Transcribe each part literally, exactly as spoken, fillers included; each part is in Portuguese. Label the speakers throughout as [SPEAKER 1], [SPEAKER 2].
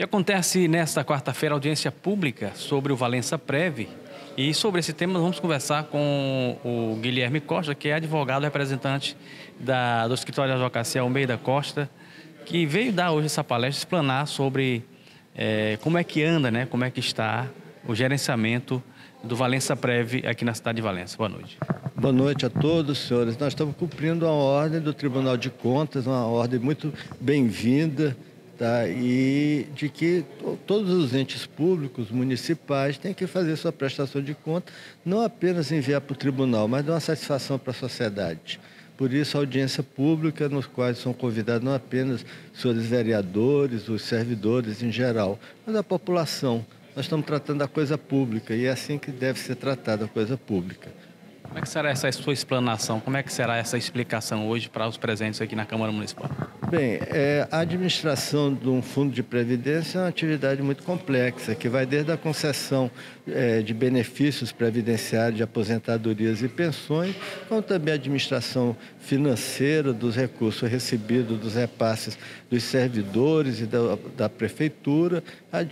[SPEAKER 1] E acontece nesta quarta-feira audiência pública sobre o Valença-Prev. E sobre esse tema nós vamos conversar com o Guilherme Costa, que é advogado representante da, do Escritório de Advocacia Almeida Costa, que veio dar hoje essa palestra, explanar sobre é, como é que anda, né, como é que está o gerenciamento do Valença-Prev aqui na cidade de Valença. Boa noite.
[SPEAKER 2] Boa noite a todos, senhores. Nós estamos cumprindo a ordem do Tribunal de Contas, uma ordem muito bem-vinda, tá? E de que todos os entes públicos, municipais, têm que fazer sua prestação de conta, não apenas enviar para o tribunal, mas dar uma satisfação para a sociedade. Por isso, a audiência pública, nos quais são convidados não apenas os senhores vereadores, os servidores em geral, mas a população. Nós estamos tratando da coisa pública e é assim que deve ser tratada a coisa pública.
[SPEAKER 1] Como é que será essa sua explanação? Como é que será essa explicação hoje para os presentes aqui na Câmara Municipal?
[SPEAKER 2] Bem, é, a administração de um fundo de previdência é uma atividade muito complexa, que vai desde a concessão é, de benefícios previdenciários, de aposentadorias e pensões, como também a administração financeira dos recursos recebidos dos repasses dos servidores e da, da prefeitura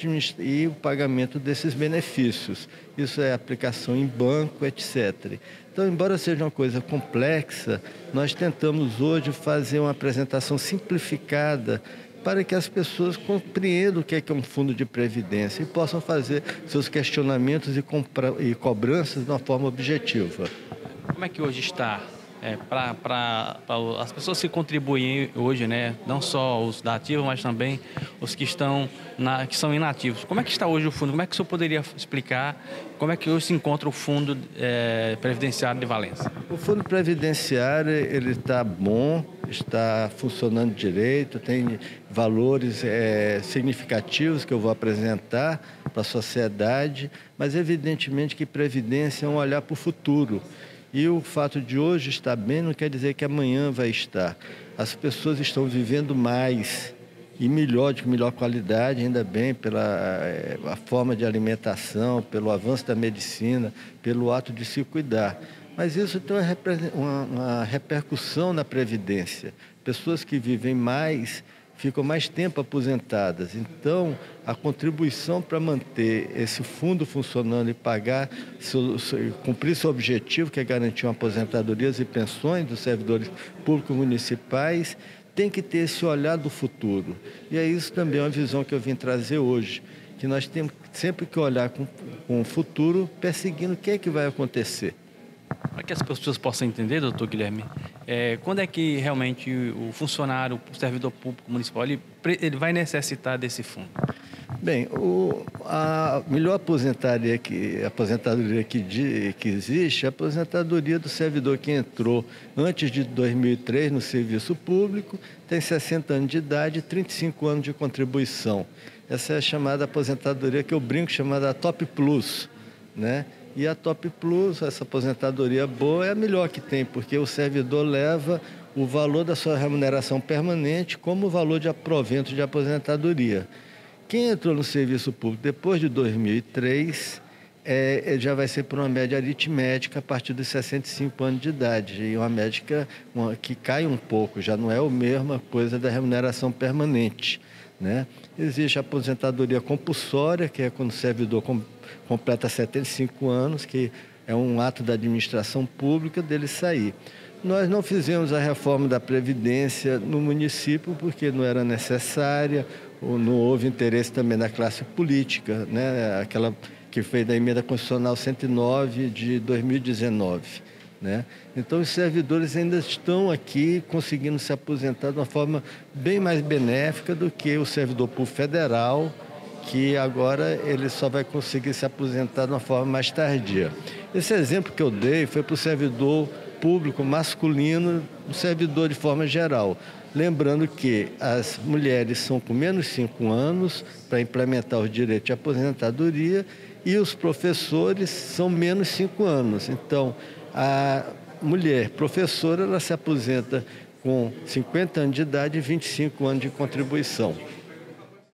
[SPEAKER 2] e o pagamento desses benefícios. Isso é aplicação em banco, etcétera. Então, embora seja uma coisa complexa, nós tentamos hoje fazer uma apresentação simplificada para que as pessoas compreendam o que é, que é um fundo de previdência e possam fazer seus questionamentos e, e cobranças de uma forma objetiva.
[SPEAKER 1] Como é que hoje está? É, para as pessoas que contribuem hoje, né, não só os da ativa, mas também os que estão na, que são inativos. Como é que está hoje o fundo? Como é que o senhor poderia explicar como é que hoje se encontra o fundo é, previdenciário de Valença?
[SPEAKER 2] O fundo previdenciário ele está bom, está funcionando direito, tem valores é, significativos que eu vou apresentar para a sociedade, mas evidentemente que previdência é um olhar para o futuro. E o fato de hoje estar bem não quer dizer que amanhã vai estar. As pessoas estão vivendo mais e melhor, de melhor qualidade, ainda bem, pela a forma de alimentação, pelo avanço da medicina, pelo ato de se cuidar. Mas isso tem uma, uma, uma repercussão na Previdência. Pessoas que vivem mais ficam mais tempo aposentadas. Então, a contribuição para manter esse fundo funcionando e pagar, seu, seu, cumprir seu objetivo, que é garantir uma aposentadorias e pensões dos servidores públicos municipais, tem que ter esse olhar do futuro. E é isso também uma visão que eu vim trazer hoje, que nós temos sempre que olhar com, com o futuro, perseguindo o que é que vai acontecer.
[SPEAKER 1] Para que as pessoas possam entender, doutor Guilherme, é, quando é que realmente o funcionário, o servidor público municipal, ele, ele vai necessitar desse fundo?
[SPEAKER 2] Bem, o, a melhor aposentadoria que, aposentadoria que, que existe é a aposentadoria do servidor que entrou antes de dois mil e três no serviço público, tem sessenta anos de idade e trinta e cinco anos de contribuição. Essa é a chamada aposentadoria que eu brinco, chamada Top Plus, né? E a Top Plus, essa aposentadoria boa, é a melhor que tem, porque o servidor leva o valor da sua remuneração permanente como o valor de provento de aposentadoria. Quem entrou no serviço público depois de dois mil e três é, já vai ser por uma média aritmética a partir dos sessenta e cinco anos de idade. E uma médica uma, que cai um pouco, já não é a mesma coisa da remuneração permanente, né? Existe a aposentadoria compulsória, que é quando o servidor com, completa setenta e cinco anos, que é um ato da administração pública dele sair. Nós não fizemos a reforma da Previdência no município porque não era necessária, ou não houve interesse também da classe política, né? Aquela que fez da emenda constitucional cento e nove de dois mil e dezenove. Né? Então, os servidores ainda estão aqui conseguindo se aposentar de uma forma bem mais benéfica do que o servidor público federal, que agora ele só vai conseguir se aposentar de uma forma mais tardia. Esse exemplo que eu dei foi para o servidor público masculino, o servidor de forma geral. Lembrando que as mulheres são com menos de cinco anos para implementar os direitos de aposentadoria e os professores são menos de cinco anos. Então, a mulher professora, ela se aposenta com cinquenta anos de idade e vinte e cinco anos de contribuição.